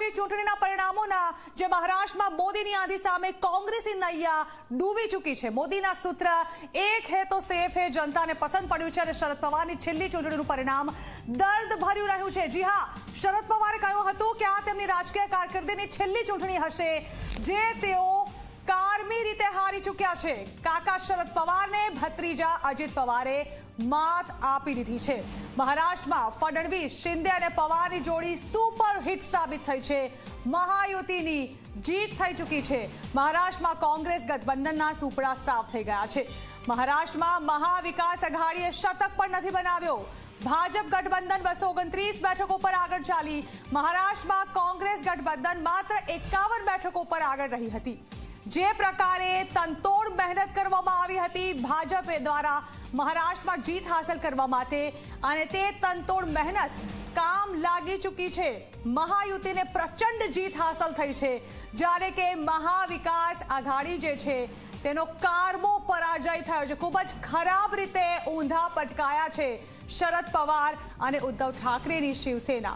આગામી ચૂંટણીના પરિણામોના જે મહારાષ્ટ્રમાં મોદીની આંધી સામે કોંગ્રેસની નૈયા ડૂબી ચૂકી છે। મોદીના સૂત્ર એક હે તો સેફ હે જનતાને પસંદ પડ્યું છે અને શરદ પવારની છેલ્લી ચૂંટણીનું પરિણામ દર્દભર્યું રહ્યું છે। જી હા, શરદ પવારે કહ્યું હતું કે આ તેમની રાજકીય કારકિર્દીની છેલ્લી ચૂંટણી હશે જે તેઓ કારમી રીતે હારી ચૂક્યા છે। કાકા શરદ પવારને ભત્રીજા અજીત પવારે માત આપી દીધી છે। મહારાષ્ટ્રમાં ફડણવીસ शिंदे અને પવારની જોડી સુપર હિટ સાબિત થઈ છે। મહાયુતિની જીત થઈ ચૂકી છે। મહારાષ્ટ્રમાં કોંગ્રેસ ગઠબંધનના સુપડા સાફ થઈ ગયા છે। મહારાષ્ટ્રમાં મહાવિકાસ અઘાડીએ શતક પણ નથી બનાવ્યો। ભાજપ ગઠબંધન 229 બેઠકો પર આગળ ચાલી। મહારાષ્ટ્રમાં કોંગ્રેસ ગઠબંધન માત્ર 51 બેઠકો પર આગળ રહી હતી। જે પ્રકારે તનતોડ મહેનત કરવામાં આવી હતી ભાજપ દ્વારા મહારાષ્ટ્રમાં જીત હાંસલ કરવા માટે અને તે તનતોડ મહેનત કામ લાગી ચૂકી છે। મહાયુતિને પ્રચંડ જીત હાંસલ થઈ છે જ્યારે કે મહાવિકાસ આઘાડી જે છે તેનો કારમો પરાજય થયો છે। ખૂબ જ ખરાબ રીતે ઊંધા પટકાયા છે શરદ પવાર અને ઉદ્ધવ ઠાકરેની શિવસેના।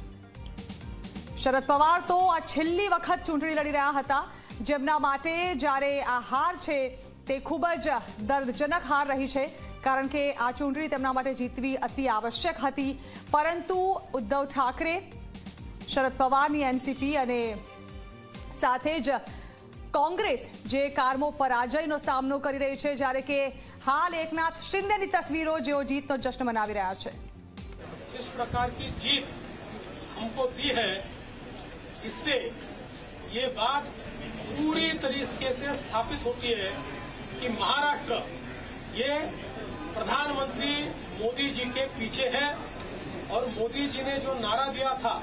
શરદ પવાર તો આ છેલ્લી વખત ચૂંટણી લડી રહ્યા હતા જેમના માટે જ્યારે આ હાર છે તે ખૂબ જ દર્દજનક હાર રહી છે કારણ કે આ ચૂંટણી તેમના માટે જીતવી અતિ આવશ્યક હતી। પરંતુ ઉદ્ધવ ઠાકરે શરદ પવારની એનસીપી અને સાથે જ કોંગ્રેસ જે કારમો પરાજયનો સામનો કરી રહી છે જ્યારે કે હાલ એકનાથ शिंदेની તસવીરો જેઓ જીતનો જશ્ન મનાવી રહ્યા છે। इस प्रकार की जीत हमको दी है, इससे ये बात पूरी तरीके से स्थापित होती है कि महाराष्ट्र ये प्रधानमंत्री मोदी जी के पीछे है और मोदी जी ने जो नारा दिया था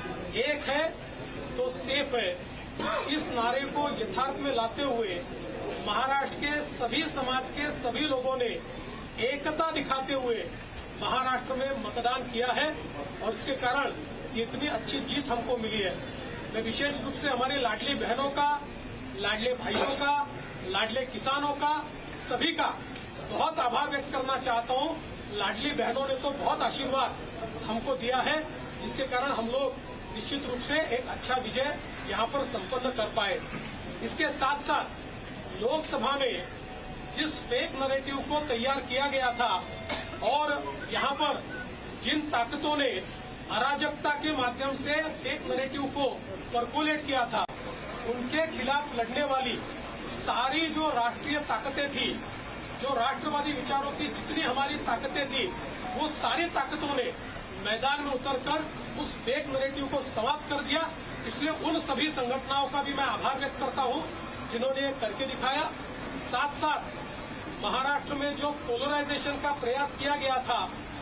एक है तो सेफ है, इस नारे को यथार्थ में लाते हुए महाराष्ट्र के सभी समाज के सभी लोगों ने एकता दिखाते हुए महाराष्ट्र में मतदान किया है और इसके कारण इतनी अच्छी जीत हमको मिली है। मैं विशेष रूप से हमारी लाडली बहनों का, लाडले भाइयों का, लाडले किसानों का, सभी का बहुत आभार व्यक्त करना चाहता हूँ। लाडली बहनों ने तो बहुत आशीर्वाद हमको दिया है जिसके कारण हम लोग निश्चित रूप से एक अच्छा विजय यहाँ पर संपन्न कर पाए। इसके साथ साथ लोकसभा में जिस फेक नैरेटिव को तैयार किया गया था और यहाँ पर जिन ताकतों ने अराजकता के माध्यम से फेक नैरेटिव को परकोलेट किया था उनके खिलाफ लड़ने वाली सारी जो राष्ट्रीय ताकतें थी, जो राष्ट्रवादी विचारों की जितनी हमारी ताकतें थी, वो सारी ताकतों ने मैदान में उतरकर उस फेक नैरेटिव को समाप्त कर दिया। इसलिए उन सभी संगठनों का भी मैं आभार व्यक्त करता हूँ जिन्होंने करके दिखाया। साथ साथ महाराष्ट्र में जो पोलराइजेशन का प्रयास किया गया था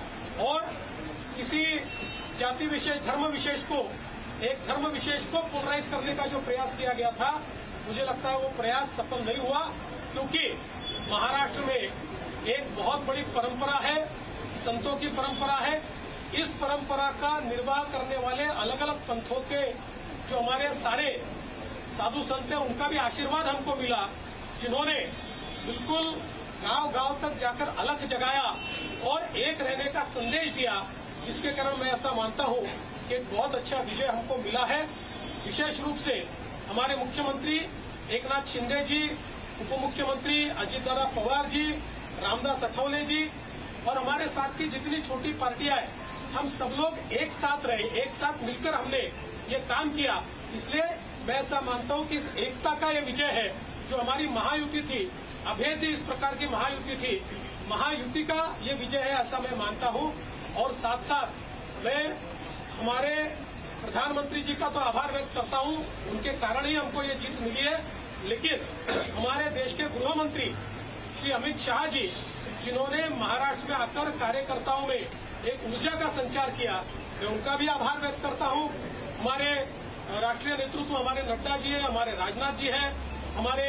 और किसी जाति विशेष धर्म विशेष को एक धर्म विशेष को पोलराइज करने का जो प्रयास किया गया था, मुझे लगता है वो प्रयास सफल नहीं हुआ क्योंकि महाराष्ट्र में एक बहुत बड़ी परंपरा है, संतों की परंपरा है। इस परंपरा का निर्वाह करने वाले अलग अलग पंथों के जो हमारे सारे साधु संत हैं उनका भी आशीर्वाद हमको मिला जिन्होंने बिल्कुल गांव-गांव तक जाकर अलख जगाया और एक रहने का संदेश दिया, जिसके कारण मैं ऐसा मानता हूँ कि बहुत अच्छा विजय हमको मिला है। विशेष रूप से हमारे मुख्यमंत्री एकनाथ शिंदे जी, उप मुख्यमंत्री अजीत पवार जी, रामदास अठवले जी और हमारे साथ की जितनी छोटी पार्टियां हैं, हम सब लोग एक साथ रहे, एक साथ मिलकर हमने ये काम किया। इसलिए मैं ऐसा मानता हूँ कि इस एकता का ये विजय है जो हमारी महायुति थी, अभेद्य इस प्रकार की महायुति थी, महायुति का ये विजय है ऐसा मैं मानता हूँ। और साथ साथ मैं हमारे प्रधानमंत्री जी का तो आभार व्यक्त करता हूँ, उनके कारण ही हमको ये जीत मिली है। लेकिन हमारे देश के गृह मंत्री श्री अमित शाह जी जिन्होंने महाराष्ट्र में आकर कार्यकर्ताओं में एक ऊर्जा का संचार किया, मैं उनका भी आभार व्यक्त करता हूँ। हमारे राष्ट्रीय नेतृत्व हमारे नड्डा जी है, हमारे राजनाथ जी है, हमारे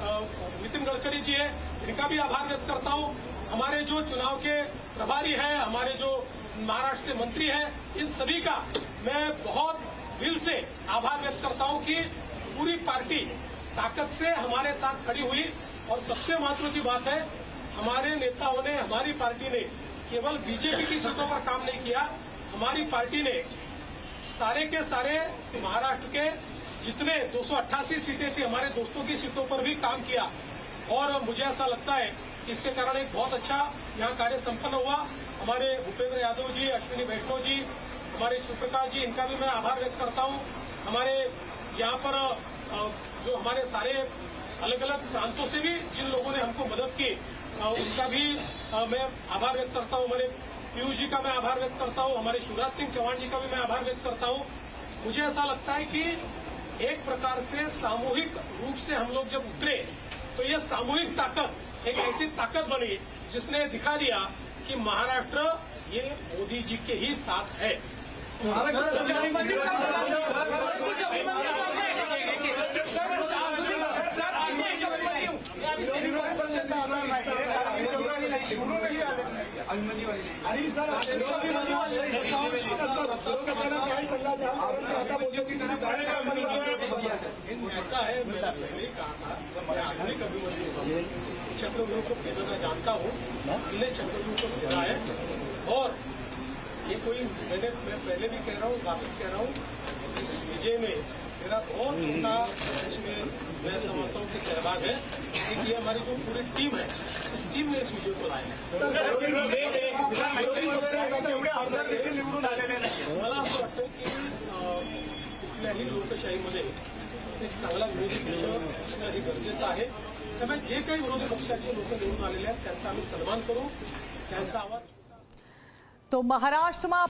नितिन गडकरी जी है, इनका भी आभार व्यक्त करता हूँ। हमारे जो चुनाव के प्रभारी है, हमारे जो महाराष्ट्र से मंत्री है, इन सभी का मैं बहुत दिल से आभार व्यक्त करता हूँ कि पूरी पार्टी ताकत से हमारे साथ खड़ी हुई। और सबसे महत्व की बात है हमारे नेताओं ने, हमारी पार्टी ने केवल बीजेपी की सीटों पर काम नहीं किया, हमारी पार्टी ने सारे के सारे महाराष्ट्र के जितने 288 सीटें थी हमारे दोस्तों की सीटों पर भी काम किया और मुझे ऐसा लगता है कि इसके कारण एक बहुत अच्छा यहाँ कार्य संपन्न हुआ। हमारे भूपेंद्र यादव जी, अश्विनी वैष्णव जी, हमारे शिवप्रकाश जी, इनका भी मैं आभार व्यक्त करता हूँ। हमारे यहाँ पर जो हमारे सारे अलग अलग प्रांतों से भी जिन लोगों ने हमको मदद की उनका भी मैं आभार व्यक्त करता हूँ। हमारे पीयूष जी का मैं आभार व्यक्त करता हूँ। हमारे शिवराज सिंह चौहान जी का भी मैं आभार व्यक्त करता हूँ। मुझे ऐसा लगता है कि एक प्रकार से सामूहिक रूप से हम लोग जब उतरे तो ये सामूहिक ताकत एक ऐसी ताकत बनी जिसने दिखा दिया कि महाराष्ट्र ये मोदी जी के ही साथ है। ऐसा है, मैंने पहले ही कहा था, मैं आधुनिक अभिमन्यु चक्रव्यूह को भेजना जानता हूँ, हमने चक्रव्यूह को भेजा है और ये कोई मैं पहले भी कह रहा हूँ, वापस कह रहा हूँ, इस विजय में मेरा बहुत छोटा इसमें मैं समझता हूँ कि सहभाग है, क्योंकि ये हमारी जो पूरी टीम है इस टीम ने इस विजय को लाया है। मला असं वाटतं की कुठल्याही लोकशाहीमध्ये एक चांगला विरोधी पक्ष असणं हे गरजेचं आहे। त्यामुळे जे काही विरोधी पक्षाचे लोक निवडून आलेले आहेत त्यांचा आम्ही सन्मान करू, त्यांचा आवाज। तो महाराष्ट्र में